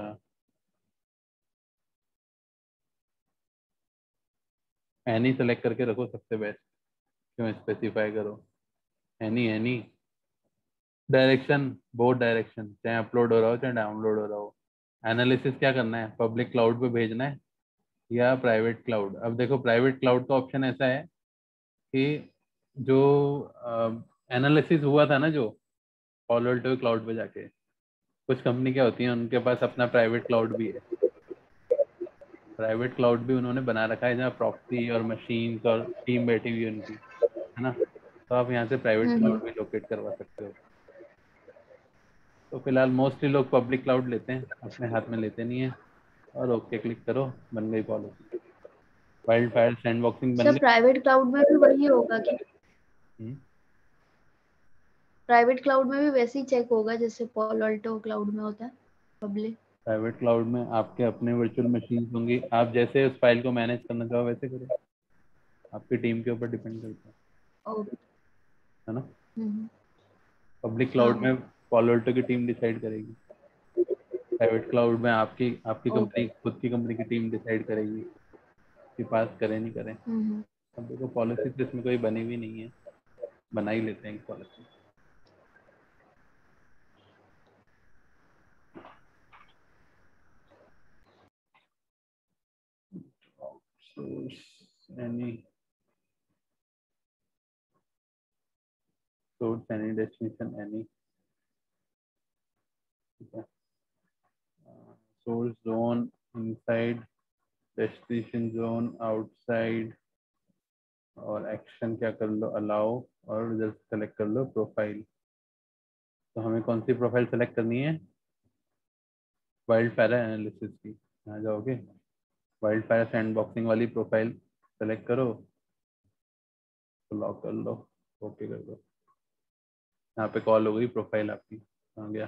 S1: एनी सेलेक्ट करके रखो, सबसे बेस्ट, क्यों स्पेसिफाई करो, any any direction, both direction, चाहे अपलोड हो रहा हो चाहे डाउनलोड हो रहा हो। एनालिसिस क्या करना है, पब्लिक क्लाउड पे भेजना है या प्राइवेट क्लाउड। अब देखो प्राइवेट क्लाउड का ऑप्शन ऐसा है कि जो एनालिसिस हुआ था ना, जो ऑल्टो क्लाउड पे जाके, कुछ कंपनी क्या होती है, उनके पास अपना प्राइवेट क्लाउड भी है। प्राइवेट क्लाउड भी उन्होंने बना रखा है, जहाँ प्रॉक्सी और मशीन्स और टीम बैठी हुई है उनकी, है ना। तो आप यहाँ से प्राइवेट
S2: हम्म।
S1: क्लाउड भी लोकेट करवा सकते हो। तो फिलहाल मोस्टली लोग पब्लिक क्लाउड लेते हैं, अपने हाथ में लेते नहीं है। और ओके क्लिक करो, बन गई पॉलिसी, वाइल्ड फायर सैंडबॉक्सिंग बन
S2: सर
S1: गई।
S2: प्राइवेट क्लाउड में भी वही होगा कि
S1: हम्म,
S2: प्राइवेट क्लाउड में भी वैसे ही चेक होगा जैसे पॉल अल्टो क्लाउड में होता है पब्लिक?
S1: प्राइवेट क्लाउड में आपके अपने वर्चुअल मशीन होंगी, आप जैसे उस फाइल को मैनेज करना चाहो वैसे करो, आपकी टीम के ऊपर डिपेंड करता
S2: ओके।
S1: है ना।
S2: हम्म।
S1: पब्लिक
S2: हाँ
S1: क्लाउड
S2: हाँ।
S1: में पॉलोल्टो की टीम डिसाइड करेगी, प्राइवेट क्लाउड में आपकी आपकी
S2: ओके।
S1: कंपनी, खुद की कंपनी की टीम डिसाइड करेगी कि पास करें नहीं करें।
S2: हम्म।
S1: अब देखो पॉलिसी तो इसमें कोई बनी हुई नहीं है, बना ही लेते हैं policy. Any source, any destination, any, ठीक है। Source zone, inside, destination zone, outside, और एक्शन क्या कर लो, अलाउ, और इधर सेलेक्ट कर लो प्रोफाइल। तो हमें कौन सी प्रोफाइल सेलेक्ट करनी है, वाइल्ड फायर एनालिसिस की। यहाँ जाओगे, वाइल्ड फायर सैंडबॉक्सिंग वाली प्रोफाइल सेलेक्ट करो, तो लॉक कर लो, ओके कर दो। यहाँ पे कॉल हो गई प्रोफाइल आपकी, आ गया,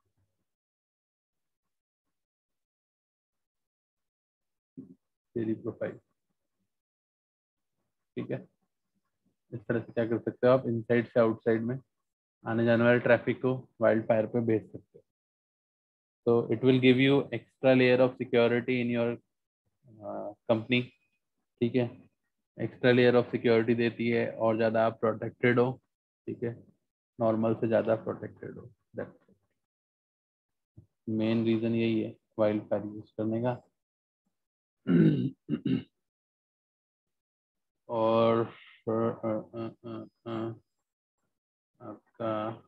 S1: तेरी प्रोफाइल, ठीक है। इस तरह से क्या कर सकते हो आप, इनसाइड से आउटसाइड में आने जाने वाले ट्रैफिक को वाइल्ड फायर पे भेज सकते हो। तो it will give you extra layer of security in your company, ठीक है। एक्स्ट्रा लेयर ऑफ सिक्योरिटी देती है, और ज़्यादा आप प्रोटेक्टेड हो, ठीक है, नॉर्मल से ज़्यादा प्रोटेक्टेड हो। मेन रीज़न यही है वाइल्ड फायर यूज करने का। और आपका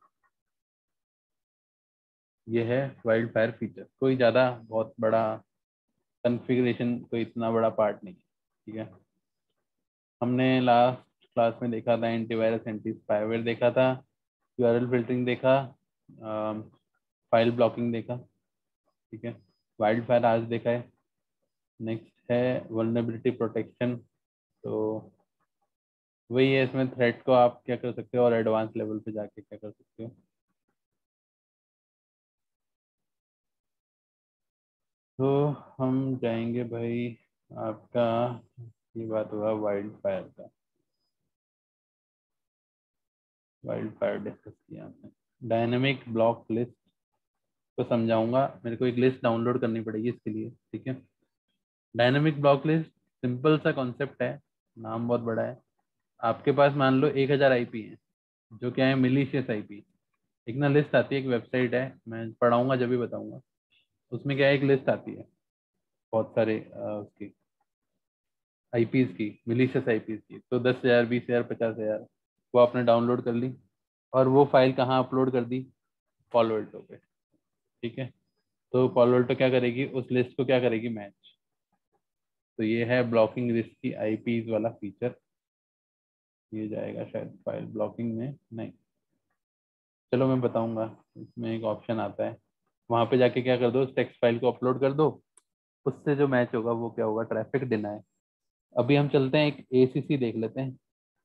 S1: ये है वाइल्ड फायर फीचर, कोई ज़्यादा बहुत बड़ा कॉन्फ़िगरेशन, कोई इतना बड़ा पार्ट नहीं है, ठीक है। हमने लास्ट क्लास में देखा था एंटीवायरस, एंटी स्पाईवेयर देखा था, यूआरएल फिल्टरिंग देखा, फाइल ब्लॉकिंग देखा, ठीक है। वाइल्ड फायर आज देखा है। नेक्स्ट है वल्नरेबिलिटी प्रोटेक्शन। तो वही है, इसमें थ्रेट को आप क्या कर सकते हो और एडवांस लेवल पे जाके क्या कर सकते हो। तो हम जाएंगे भाई, आपका ये बात हुआ वाइल्ड फायर का, वाइल्ड फायर डिस्कस किया हमने। डायनेमिक ब्लॉक लिस्ट को समझाऊंगा, मेरे को एक लिस्ट डाउनलोड करनी पड़ेगी इसके लिए, ठीक है। डायनेमिक ब्लॉक लिस्ट सिंपल सा कॉन्सेप्ट है, नाम बहुत बड़ा है। आपके पास मान लो 1000 आईपी है, जो क्या है, मिलीशियस आईपी। एक ना लिस्ट आती है, एक वेबसाइट है, मैं पढ़ाऊंगा जब भी बताऊंगा। उसमें क्या है, एक लिस्ट आती है बहुत सारे उसकी आईपीज की, मिलीशियस आईपीज की। तो 10,000, 20,000, 50,000, वो आपने डाउनलोड कर ली, और वो फाइल कहाँ अपलोड कर दी, पॉलो अल्टो पे, ठीक है। तो पॉलो अल्टो क्या करेगी, उस लिस्ट को क्या करेगी, मैच। तो ये है ब्लॉकिंग रिस्क की आईपीज वाला फीचर। ये जाएगा शायद फाइल ब्लॉकिंग में, नहीं, चलो मैं बताऊंगा। इसमें एक ऑप्शन आता है, वहां पे जाके क्या कर दो, टेक्स्ट फाइल को अपलोड कर दो, उससे जो मैच होगा वो क्या होगा, ट्रैफिक डिनाई। अभी हम चलते हैं एक ACC देख लेते हैं,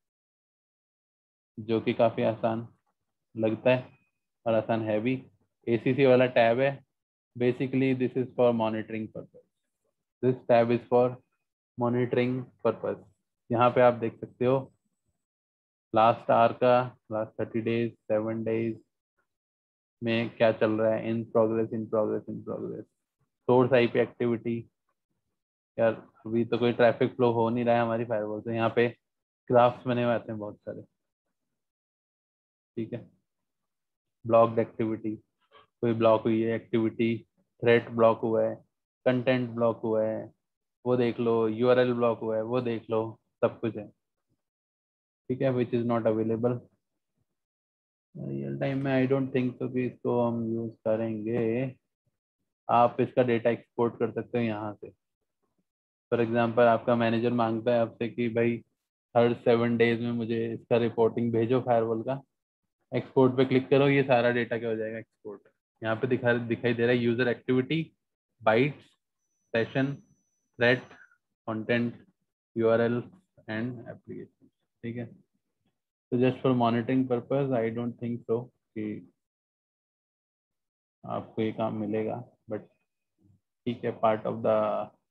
S1: जो कि काफ़ी आसान लगता है और आसान है भी। ACC वाला टैब है, basically this is for monitoring purpose, this tab is for monitoring purpose. यहाँ पे आप देख सकते हो लास्ट आवर का, लास्ट 30 डेज 7 डेज में क्या चल रहा है, in progress in progress in progress. Source IP activity, यार अभी तो कोई ट्रैफिक फ्लो हो नहीं रहा है हमारी फायरवॉल से, यहाँ पे ग्राफ्स बने हुए आते हैं बहुत सारे, ठीक है। ब्लॉक्ड एक्टिविटी, कोई ब्लॉक हुई है एक्टिविटी, थ्रेड ब्लॉक हुआ है, कंटेंट ब्लॉक हुआ है, वो देख लो, URL ब्लॉक हुआ है वो देख लो, सब कुछ है, ठीक है। Which is not available real time में, आई डोंट थिंक तो कि इसको हम यूज़ करेंगे। आप इसका डेटा एक्सपोर्ट कर सकते हो यहाँ से। फॉर एग्जांपल आपका मैनेजर मांगता है आपसे कि भाई हर 7 डेज में मुझे इसका रिपोर्टिंग भेजो फायरवॉल का, एक्सपोर्ट पे क्लिक करो, ये सारा डेटा क्या हो जाएगा, एक्सपोर्ट। यहाँ पे दिखाई दे रहा है user activity, bytes, session, thread, content, URL and application, ठीक है। तो just for monitoring purpose I don't think so कि आपको ये काम मिलेगा, बट ठीक है, पार्ट ऑफ द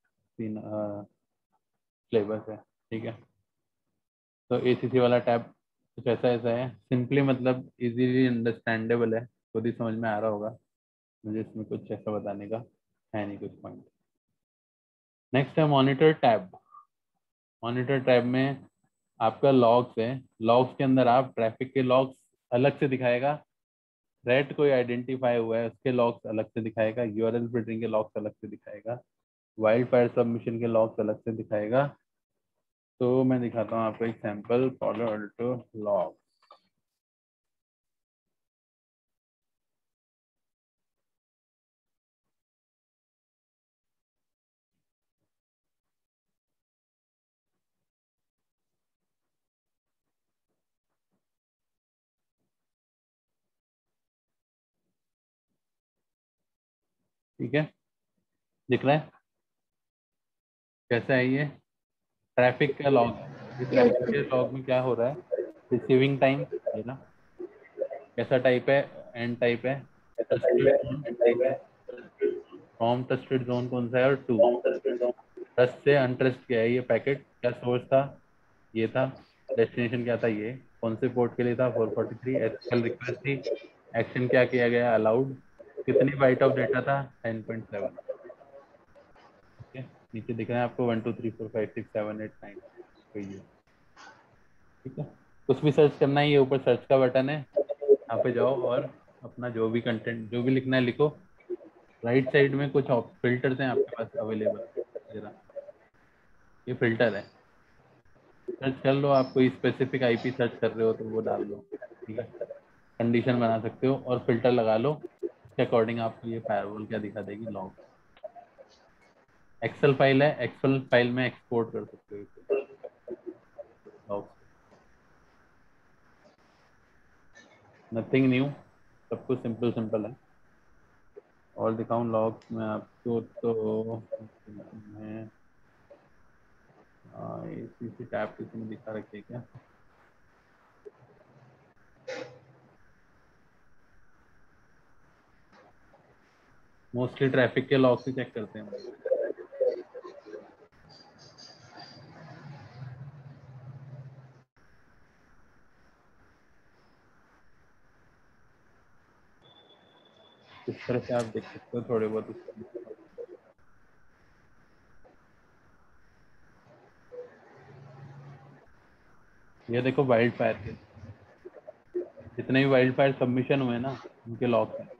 S1: सिलेबस है, ठीक है। तो ACC वाला टैब कुछ ऐसा ऐसा है, सिंपली मतलब इजीली अंडरस्टैंडेबल है, खुद ही समझ में आ रहा होगा, मुझे इसमें कुछ ऐसा बताने का है नहीं कुछ पॉइंट। नेक्स्ट है मॉनिटर टैब। मॉनिटर टैब में आपका लॉग्स है, लॉग्स के अंदर आप ट्रैफिक के लॉग्स अलग से दिखाएगा, थ्रेट कोई आइडेंटिफाई हुआ है उसके लॉग्स अलग से दिखाएगा, URL फिल्टरिंग के लॉग्स अलग से दिखाएगा, वाइल्ड फायर सबमिशन के लॉग्स अलग से दिखाएगा। तो मैं दिखाता हूँ आपको एक सैंपल पॉलो अल्टो लॉग। ठीक है, दिख रहा है कैसा है ये, ट्रैफिक का लॉग है। इस
S2: यस
S1: ट्रैफिक के लॉग में क्या हो रहा है, रिसीविंग टाइम, ये ना कैसा टाइप है, एंड टाइप है, ट्रस्टेड जोन, ठीक है, फ्रॉम ट्रस्टेड जोन कौन सा है, और टू ट्रस्ट से अनट्रस्ट किया है ये पैकेट, क्या सोर्स था, ये था, डेस्टिनेशन क्या था, ये कौन से पोर्ट के लिए था, 443, SQL रिक्वेस्ट थी, एक्शन क्या किया गया, अलाउड, कितनी बाइट ऑफ डेटा था, 10.7, ठीक है। नीचे दिख रहा है आपको 1 2 3 4 5 6 7 8 9, तो ये ठीक है। कुछ भी सर्च करना है, ये ऊपर सर्च का बटन है, यहाँ पे जाओ और अपना जो भी कंटेंट जो भी लिखना है लिखो। राइट साइड में कुछ फिल्टर्स हैं आपके पास अवेलेबल, जरा ये फिल्टर है, सर्च कर लो, आप कोई स्पेसिफिक IP सर्च कर रहे हो तो वो डाल लो, ठीक है। कंडीशन बना सकते हो और फिल्टर लगा लो, उसके अकॉर्डिंग आपको ये फायरवॉल क्या दिखा देगी, लॉग। एक्सेल फाइल है, एक्सेल फाइल में एक्सपोर्ट कर सकते हो इसे, लॉग। नथिंग न्यू, सब कुछ सिंपल सिंपल है। और दिखाऊं लॉग में आपको तो मैं ACC टैब किसी में दिखा रखी है क्या, मोस्टली ट्रैफिक के लॉग से चेक करते हैं हम लोग। इस तरह से आप देख सकते हो थोड़े बहुत इसमें। ये देखो वाइल्ड फायर के, जितने भी वाइल्ड फायर सबमिशन हुए ना उनके लॉग हैं,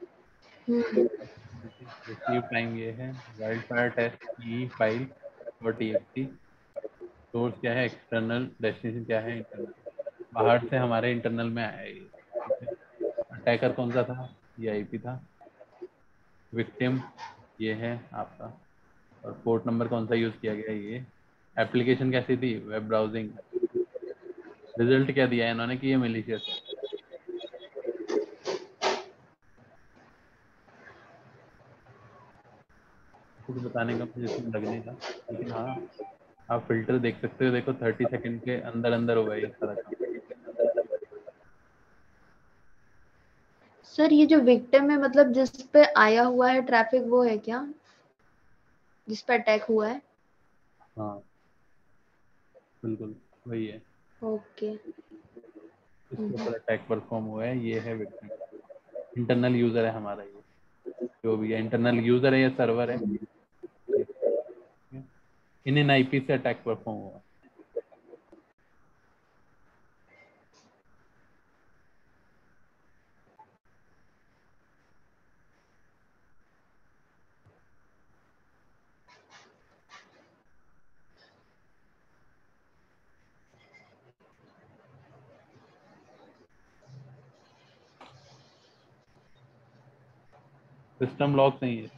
S1: रिसीव टाइम ये है, वाइल्ड फायर टेस्ट की फाइल और TXT, सोर्स क्या है एक्सटर्नल, डेस्टिनेशन क्या है इंटरनल, बाहर से हमारे इंटरनल में आया ये, ठीक है। अटैकर कौन सा था, ये IP था, विक्टिम ये है आपका, और पोर्ट नंबर कौन सा यूज किया गया, ये एप्लीकेशन कैसी थी, वेब ब्राउजिंग, रिजल्ट क्या दिया है इन्होंने कि ये मिलीशियस है। कुछ बताने का मुझे इसमें लग नहीं था, लेकिन हाँ आप फिल्टर देख सकते हो, देखो 30 सेकंड के अंदर अंदर हो गया ये सारा काम।
S2: सर ये जो विक्टिम है मतलब जिस पे आया हुआ है ट्रैफिक वो है क्या, जिस पे अटैक हुआ है?
S1: हाँ बिल्कुल वही है,
S2: ओके।
S1: इसके ऊपर अटैक परफॉर्म हुआ है, ये है विक्टिम। इंटरनल यूजर है हमारा ये, जो भी है इंटरनल यूजर है या सर्वर है ये, इन आईपी से अटैक परफॉर्म हुआ। सिस्टम लॉक नहीं है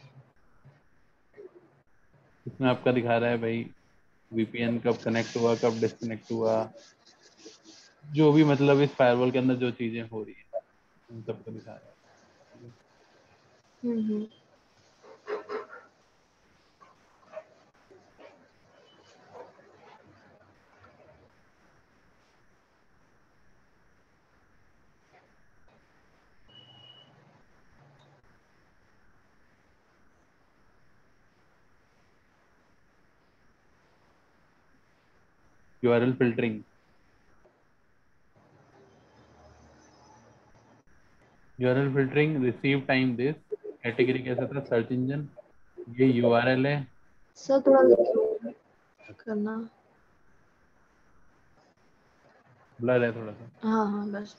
S1: इसमें, आपका दिखा रहा है भाई वीपीएन कब कनेक्ट हुआ कब डिस्कनेक्ट हुआ, जो भी मतलब इस फायरवॉल के अंदर जो चीजें हो रही है उन सबको दिखा रहा है।
S2: हम्म।
S1: URL filtering, URL filtering receive time this, category कैसा था सर्च इंजन, ये यूआरएल है।
S2: सर थोड़ा करना।
S1: ब्लर है थोड़ा सा।
S2: हाँ हाँ बस।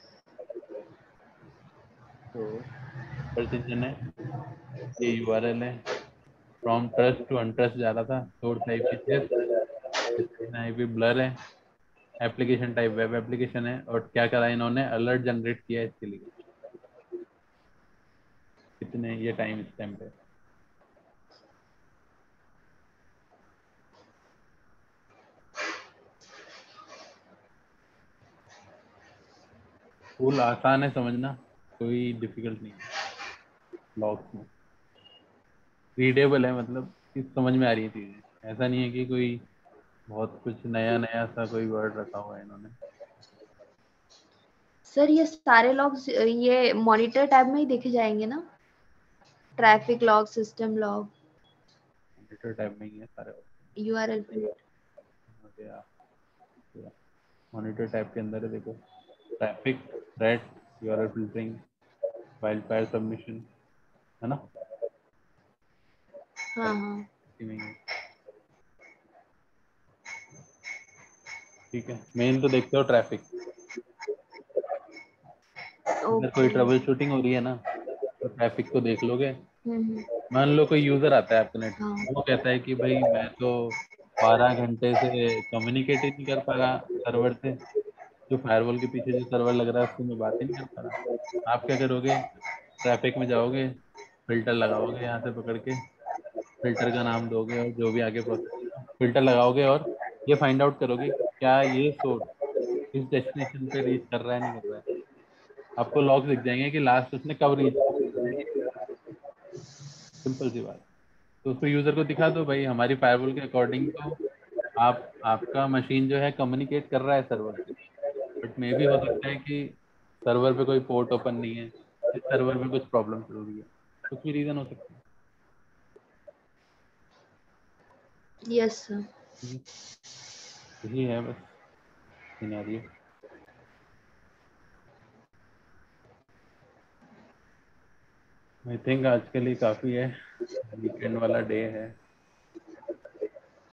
S1: तो सर्च इंजन है, ये यूआरएल है, फ्रॉम ट्रस्ट टू अनट्रस्ट जा रहा था, source IP this, destination IP blur है, एप्लीकेशन टाइप वेब एप्लीकेशन है, और क्या करा इन्होंने अलर्ट जनरेट किया है इसके लिए, कितने ये टाइम स्टैम्प है। टूल आसान है समझना, कोई डिफिकल्ट नहीं है, लॉग्स में रीडेबल है, मतलब कि समझ में आ रही है चीजें, ऐसा नहीं है कि कोई बहुत कुछ नया नया सा कोई वर्ड रखा हुआ है इन्होंने।
S2: सर ये सारे लॉग्स ये मॉनिटर टैब में ही देखे जाएंगे ना, traffic log, system log,
S1: monitor tab में ही है सारे
S2: यूआरएल पे?
S1: ऑप्शन, मॉनिटर टैब के अंदर है देखो, traffic, threat, URL filtering, wild fire submission, है ना,
S2: हाँ हाँ।
S1: इसी में ही है। ठीक है, मेन तो देखते हो ट्रैफिक, अगर कोई
S2: ओके।
S1: ट्रबल शूटिंग हो रही है ना तो ट्रैफिक को देख लोगे।
S2: हम्म।
S1: मान लो कोई यूजर आता है आपके नेट,
S2: हाँ।
S1: वो कहता है कि भाई मैं तो 12 घंटे से कम्युनिकेट ही नहीं कर पा रहा सर्वर से, जो फायरवॉल के पीछे जो सर्वर लग रहा है उससे मैं बात ही नहीं कर पा रहा। आप क्या करोगे, ट्रैफिक में जाओगे, फिल्टर लगाओगे यहाँ से पकड़ के, फिल्टर का नाम दोगे और जो भी आगे प्रोसेस, फिल्टर लगाओगे और ये फाइंड आउट करोगे कि क्या ये सोर्स इस डेस्टिनेशन पे रीच कर रहा है नहीं कर रहा है। आपको लॉग्स दिख जाएंगे कि लास्ट उसने कब रीच किया, सिंपल सी बात। तो उसको यूजर को दिखा दो भाई हमारी फायरवॉल के अकॉर्डिंग तो आप आपका मशीन जो है कम्युनिकेट कर रहा है सर्वर से, बट मे भी हो सकता है कि सर्वर पे कोई पोर्ट ओपन नहीं है, इस सर्वर में कुछ प्रॉब्लम चल रही है, कुछ भी रीजन हो सकता है।
S2: Yes sir.
S1: ठीक है, यही है बस सिनेरियो। आई थिंक आज के लिए काफ़ी है, वीकेंड वाला डे है।